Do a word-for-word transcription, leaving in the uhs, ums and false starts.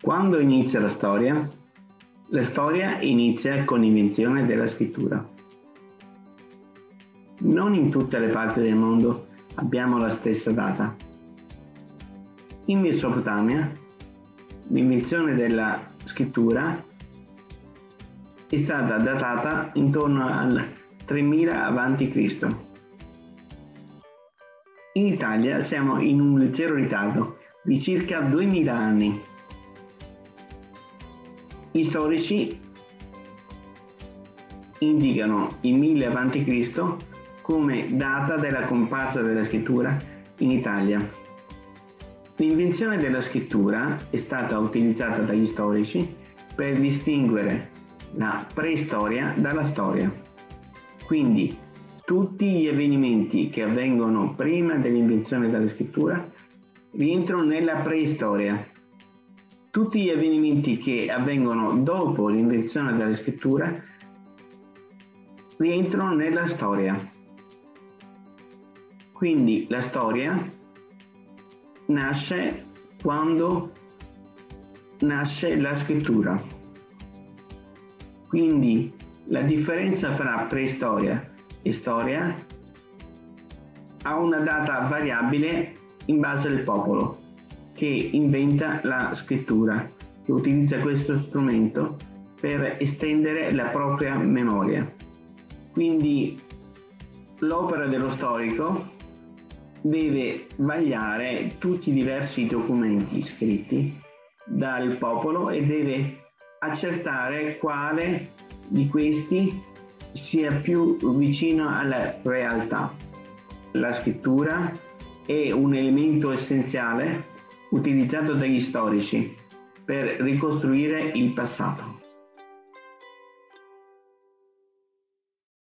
Quando inizia la storia? La storia inizia con l'invenzione della scrittura. Non in tutte le parti del mondo abbiamo la stessa data. In Mesopotamia, l'invenzione della scrittura è stata datata intorno al tremila avanti Cristo In Italia siamo in un leggero ritardo di circa duemila anni. Gli storici indicano il mille avanti Cristo come data della comparsa della scrittura in Italia. L'invenzione della scrittura è stata utilizzata dagli storici per distinguere la preistoria dalla storia. Quindi tutti gli avvenimenti che avvengono prima dell'invenzione della scrittura rientrano nella preistoria. Tutti gli avvenimenti che avvengono dopo l'invenzione della scrittura rientrano nella storia. Quindi la storia nasce quando nasce la scrittura. Quindi la differenza fra preistoria e storia ha una data variabile in base al popolo che inventa la scrittura, che utilizza questo strumento per estendere la propria memoria. Quindi l'opera dello storico deve vagliare tutti i diversi documenti scritti dal popolo e deve accertare quale di questi sia più vicino alla realtà. La scrittura è un elemento essenziale utilizzato dagli storici per ricostruire il passato.